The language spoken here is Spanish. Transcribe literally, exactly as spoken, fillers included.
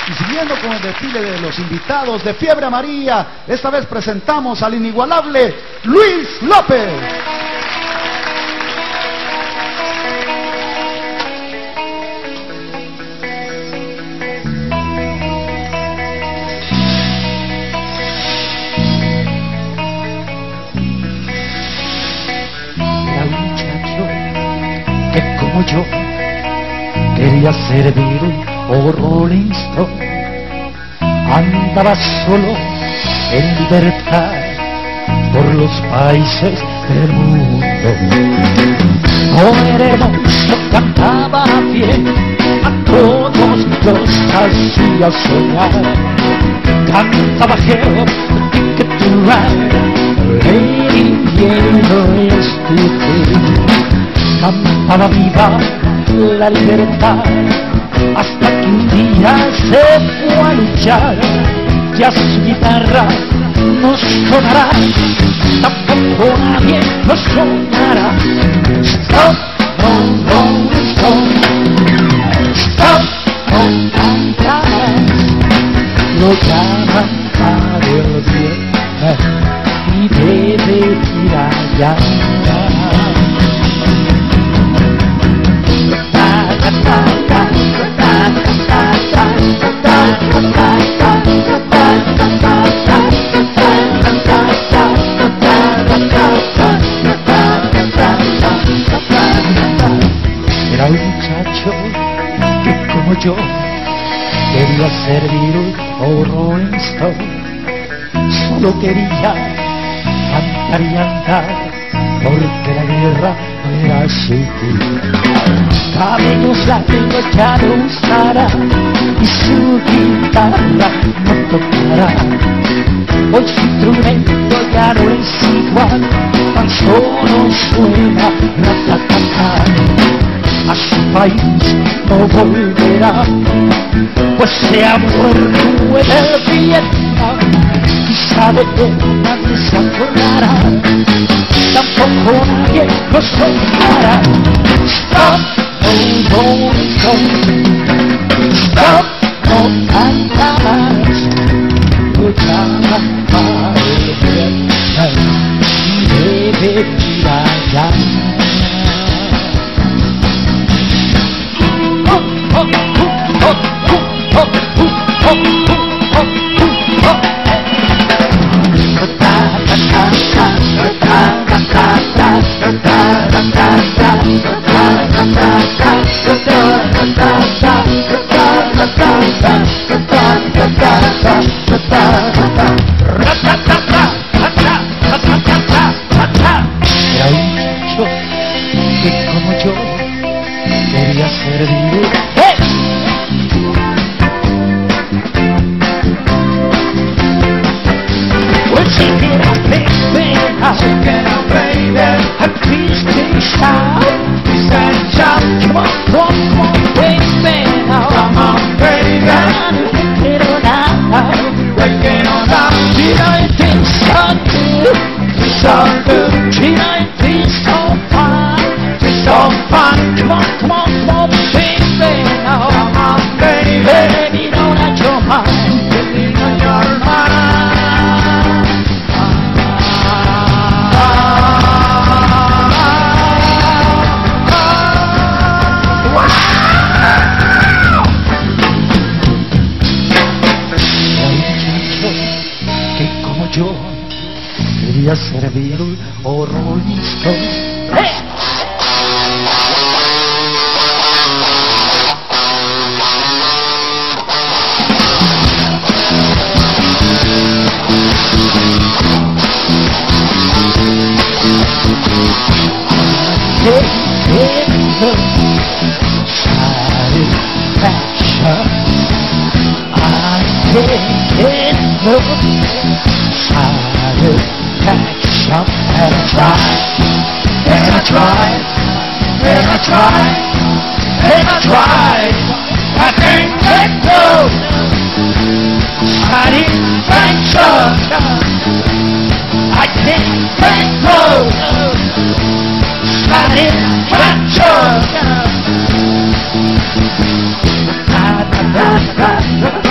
Y siguiendo con el desfile de los invitados de Fiebre Amarilla, esta vez presentamos al inigualable Luis López. Era un muchacho que como yo quería ser Beatle o Rolling Stone, andaba solo en libertad por los países del mundo. No era hermoso, cantaba bien, a todos los hacía soñar. Cantaba Help, Ticket to Ride, Lady Yellow Yesterday. Cantaba Viva la libertad, hasta que un día se fue a luchar. Ya su guitarra no sonará, tampoco nadie lo sonará. Stop, no, Rolling Stone. Stop, no cantar. Lo llaman para el bien y debe ir allá. Era un muchacho que como yo quería ser Beatle o Rolling Stone. Solo quería cantar y andar, porque la guerra era sutil. Cabellos largos ya no usará y su guitarra no tocará. Hoy su instrumento ya no es igual, tan solo suena ratatatá. A su país no volverá, pues se ha muerto en el Vietnam. Quizá de él nadie se acordará, tampoco nadie lo sonará. Stop, no, Rolling Stone. Stop, no cantar. Lo llaman para el bien y debe ir allá. Era un muchacho que como yo quería ser Beatle. ¡Hey! Well, check it out, baby. Check it out, baby. And please take a shot. Please take a shot. Come on, come on, come on, baby. Come on, baby. Break it on out. Break it on out. Did I think so good? So good. Did I think so fine? So fine. Come on, come on, come on, baby. Come on, baby. Baby, don't let your mind. Baby, don't your mind. Yo quería ser Beatle o Rolling Stone. ¡Hey! Satisfaction, and I tried, and I tried, and I tried, and I tried, I can't let go. Satisfaction, I can't let go. Satisfaction. Da, da, da, da, da.